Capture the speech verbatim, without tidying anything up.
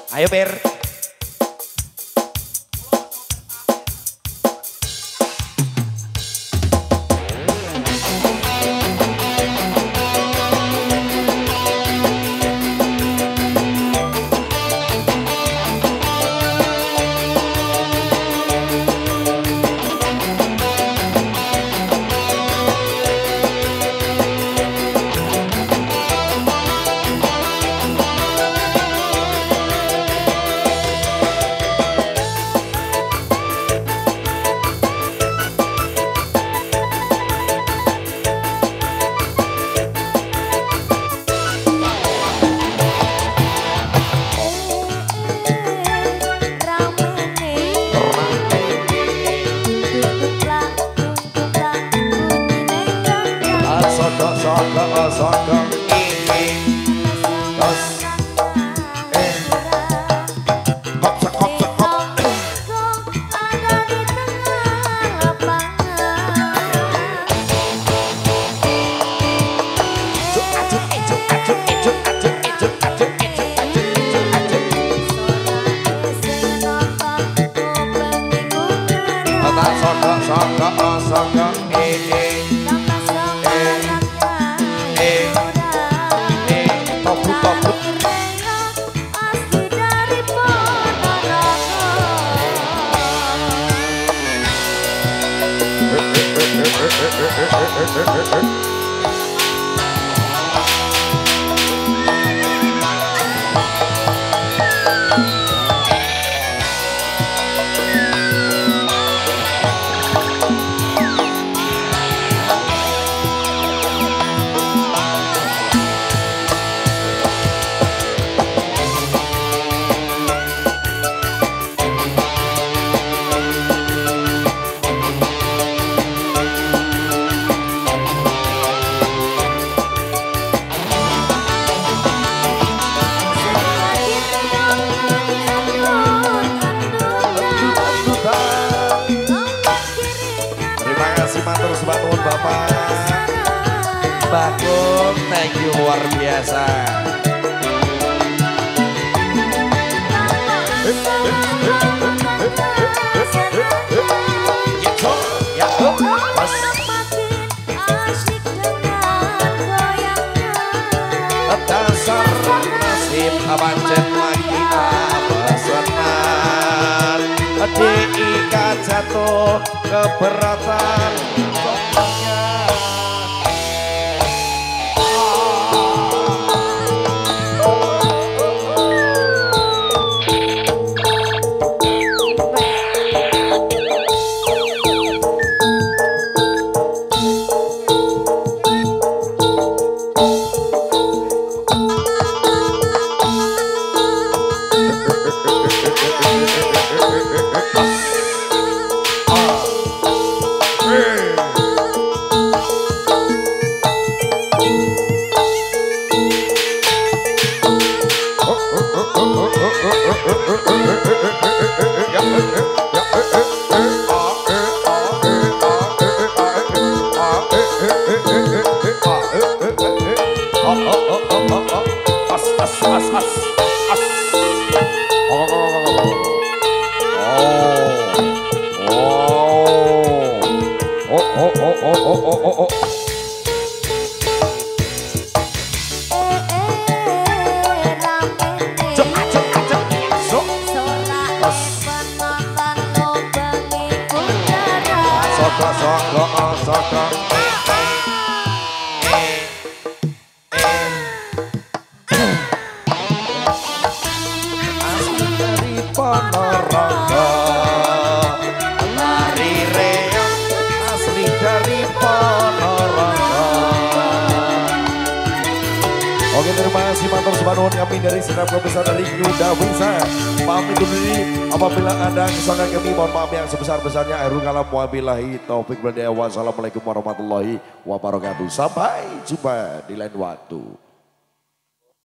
Ayo Ber. Bagong, thank you luar biasa. Dasar nasib pancen lagi pesenan, diikat jatuh keberatan. Oke, terima kasih matur sebanuhun kami dari Senam Besar dari Yuda Wisa. Pamit undur diri apabila ada kesalahan kami, mohon maaf yang sebesar-besarnya. Akhirul kalam wabillahi taufik wal hidayah. Wassalamualaikum warahmatullahi wabarakatuh. Sampai jumpa di lain waktu.